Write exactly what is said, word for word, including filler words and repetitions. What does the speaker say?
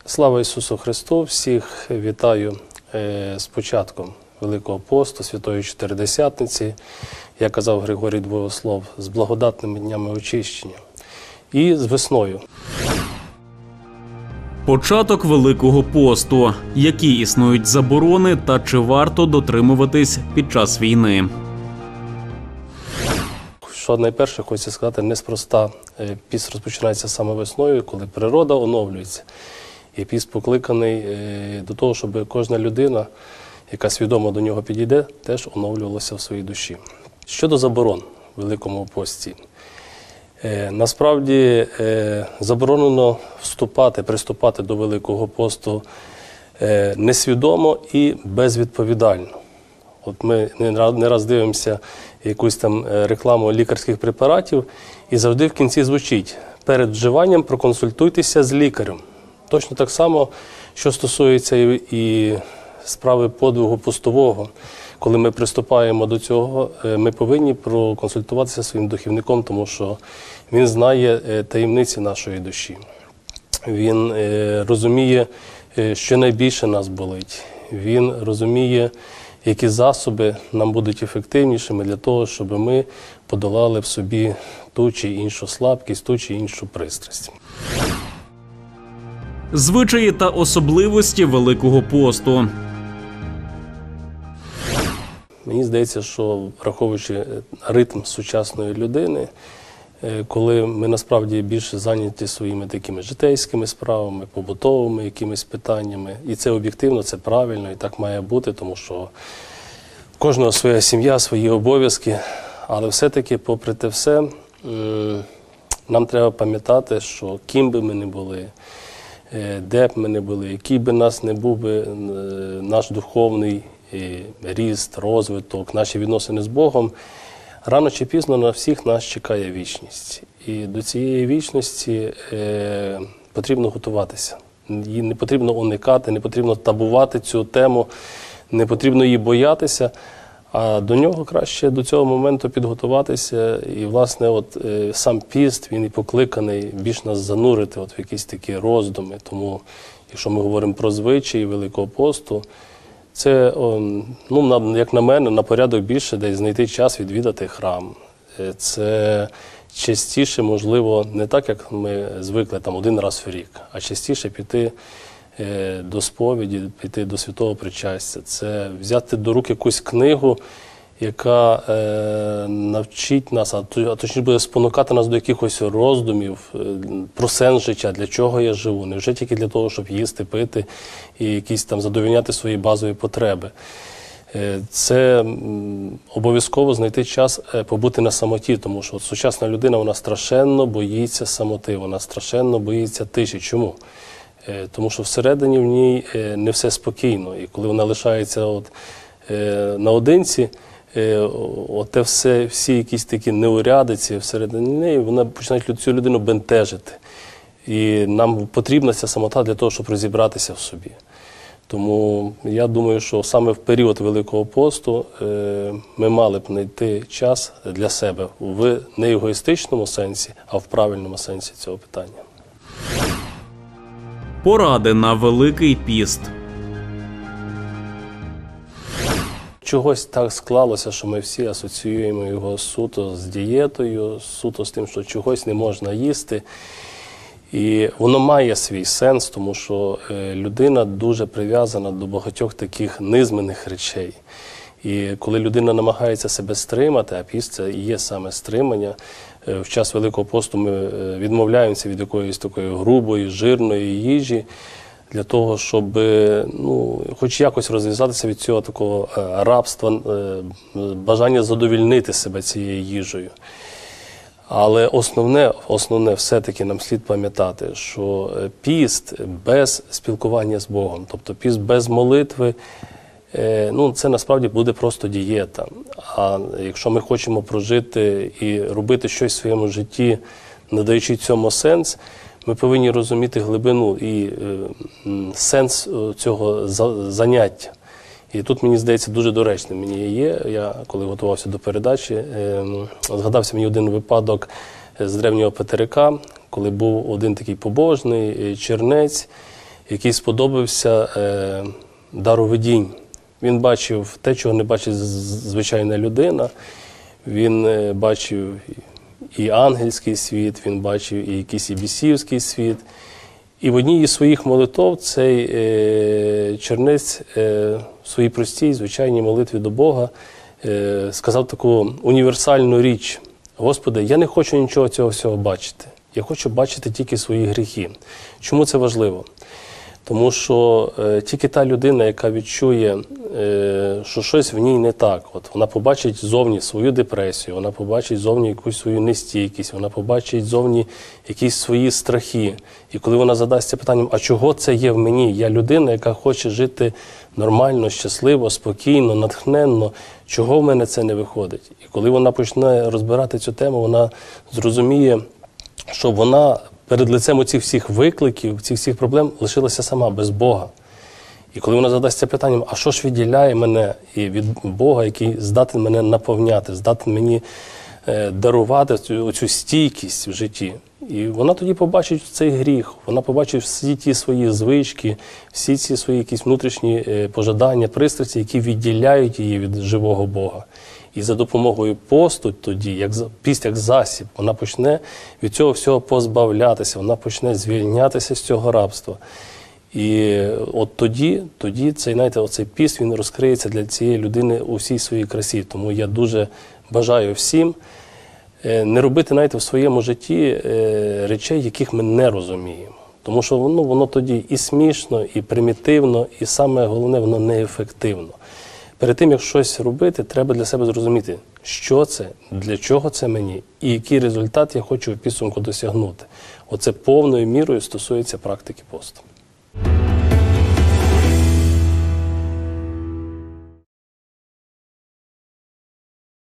Слава Ісусу Христу! Всіх вітаю з початком Великого посту, Святої Чотиридесятниці, як казав Григорій Богослов, з благодатними днями очищення і з весною. Початок Великого посту. Які існують заборони та чи варто дотримуватись під час війни? Що найперше, хочу сказати, неспроста. Піст розпочинається саме весною, коли природа оновлюється. І піст покликаний до того, щоб кожна людина, яка свідомо до нього підійде, теж оновлювалася в своїй душі. Щодо заборон в Великому пості. Насправді заборонено вступати, приступати до Великого посту несвідомо і безвідповідально. От ми не раз дивимося якусь там рекламу лікарських препаратів, і завжди в кінці звучить: перед вживанням проконсультуйтеся з лікарем. Точно так само, що стосується і справи подвигу постового. Коли ми приступаємо до цього, ми повинні проконсультуватися зі своїм духовником, тому що він знає таємниці нашої душі. Він розуміє, що найбільше нас болить. Він розуміє, які засоби нам будуть ефективнішими для того, щоб ми подолали в собі ту чи іншу слабкість, ту чи іншу пристрасть. Звичаї та особливості Великого посту. Мені здається, що враховуючи ритм сучасної людини, коли ми насправді більше зайняті своїми такими житейськими справами, побутовими якимись питаннями, і це об'єктивно, це правильно, і так має бути, тому що в кожного своя сім'я, свої обов'язки, але все-таки, попри те все, нам треба пам'ятати, що ким би ми не були, де б ми не були, який би нас не був би наш духовний ріст, розвиток, наші відносини з Богом, рано чи пізно на всіх нас чекає вічність. І до цієї вічності е, потрібно готуватися. Її не потрібно уникати, не потрібно табувати цю тему, не потрібно її боятися, а до нього краще до цього моменту підготуватися. І, власне, от е, сам піст, він і покликаний більш нас занурити от в якісь такі роздуми. Тому, якщо ми говоримо про звичаї Великого посту, це, ну, як на мене, на порядок більше десь знайти час відвідати храм. Це частіше, можливо, не так, як ми звикли там один раз в рік, а частіше піти до сповіді, піти до святого причастя. Це взяти до рук якусь книгу, яка е, навчить нас, а точніше буде спонукати нас до якихось роздумів про сенс життя, для чого я живу. Невже тільки для того, щоб їсти, пити і якісь там задовольняти свої базові потреби. Е, це обов'язково знайти час побути на самоті, тому що от сучасна людина, вона страшенно боїться самоти, вона страшенно боїться тиші. Чому? Е, тому що всередині в ній не все спокійно, і коли вона лишається от, е, наодинці, оте все, всі якісь такі неурядиці всередині неї, вона починає цю людину бентежити. І нам потрібна ця самота для того, щоб розібратися в собі. Тому я думаю, що саме в період Великого посту ми мали б знайти час для себе в не егоїстичному сенсі, а в правильному сенсі цього питання. Поради на Великий піст. Чогось так склалося, що ми всі асоціюємо його суто з дієтою, суто з тим, що чогось не можна їсти. І воно має свій сенс, тому що людина дуже прив'язана до багатьох таких низменних речей. І коли людина намагається себе стримати, а піст – це і є саме стримання, в час Великого посту ми відмовляємося від якоїсь такої грубої, жирної їжі, для того, щоб, ну, хоч якось розв'язатися від цього такого рабства, бажання задовільнити себе цією їжею. Але основне, основне все-таки нам слід пам'ятати, що піст без спілкування з Богом, тобто піст без молитви, ну, це насправді буде просто дієта. А якщо ми хочемо прожити і робити щось в своєму житті, надаючи цьому сенс, ми повинні розуміти глибину і е, сенс цього заняття. І тут, мені здається, дуже доречним мені є. Я, коли готувався до передачі, е, згадався мені один випадок з древнього Петерика, коли був один такий побожний чернець, який сподобався е, даровидінь. Він бачив те, чого не бачить звичайна людина. Він е, бачив і ангельський світ, він бачив і якийсь і бісівський світ. І в одній із своїх молитов цей е, чернець е, в своїй простій, звичайній молитві до Бога е, сказав таку універсальну річ. Господи, я не хочу нічого цього всього бачити. Я хочу бачити тільки свої гріхи. Чому це важливо? Тому що е, тільки та людина, яка відчує, е, що щось в ній не так, от вона побачить зовні свою депресію, вона побачить зовні якусь свою нестійкість, вона побачить зовні якісь свої страхи. І коли вона задасться питанням, а чого це є в мені? Я людина, яка хоче жити нормально, щасливо, спокійно, натхненно. Чого в мене це не виходить? І коли вона почне розбирати цю тему, вона зрозуміє, що вона перед лицем оцих всіх викликів, цих всіх проблем лишилася сама, без Бога. І коли вона задасться питанням, а що ж відділяє мене і від Бога, який здатен мене наповняти, здатен мені е, дарувати цю, цю стійкість в житті. І вона тоді побачить цей гріх, вона побачить всі ті свої звички, всі ці свої якісь внутрішні е, пожадання, пристрасті, які відділяють її від живого Бога. І за допомогою посту тоді, як піст як засіб, вона почне від цього всього позбавлятися, вона почне звільнятися з цього рабства. І от тоді, тоді цей, знаєте, оцей піст, він розкриється для цієї людини у всій своїй красі. Тому я дуже бажаю всім не робити, знаєте, в своєму житті речей, яких ми не розуміємо. Тому що воно, воно тоді і смішно, і примітивно, і саме головне, воно неефективно. Перед тим, як щось робити, треба для себе зрозуміти, що це, для чого це мені, і який результат я хочу в підсумку досягнути. Оце повною мірою стосується практики посту.